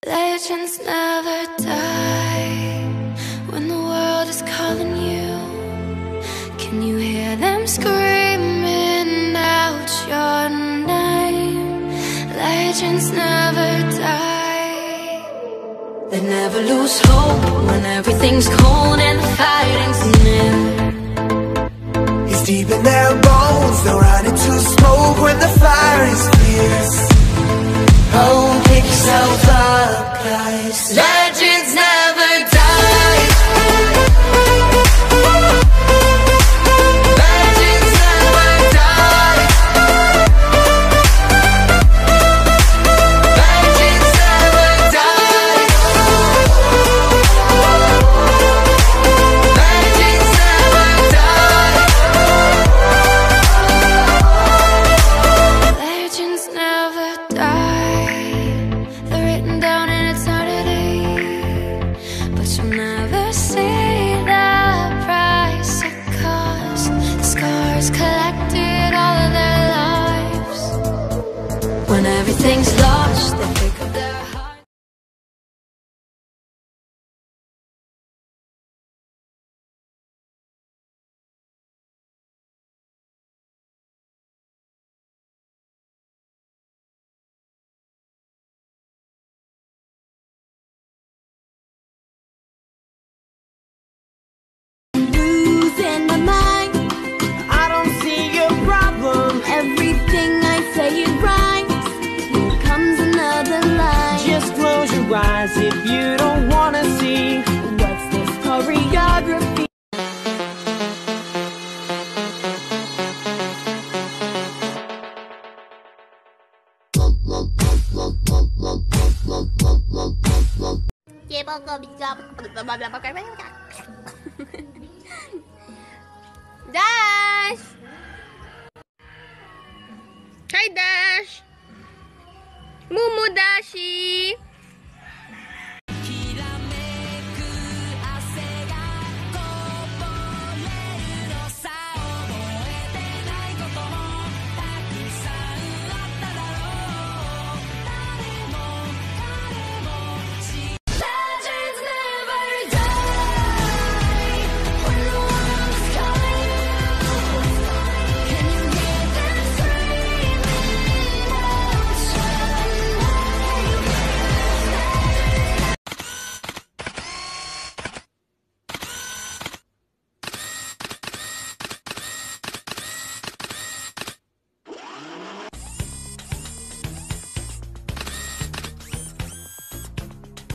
Legends never die when the world is calling you. Can you hear them screaming out your name? Legends never die. They never lose hope when everything's cold and the fighting's near. It's deep in their bones, they'll run into smoke when the fire is fierce. Oh, pick yourself up, 'cause legends never die. Legends never die. Legends never die. Legends never die. Legends never die. They're written down in eternity, but you'll never see the price it cost. The scars collected all of their lives. When everything's lost, they pick up their heart. Losing my mind. I don't see your problem. Everything I say it rhymes. Here comes another line. Just close your eyes if you don't wanna see. What's this choreography? Dash! Hi, Dash! Mumu Dashi!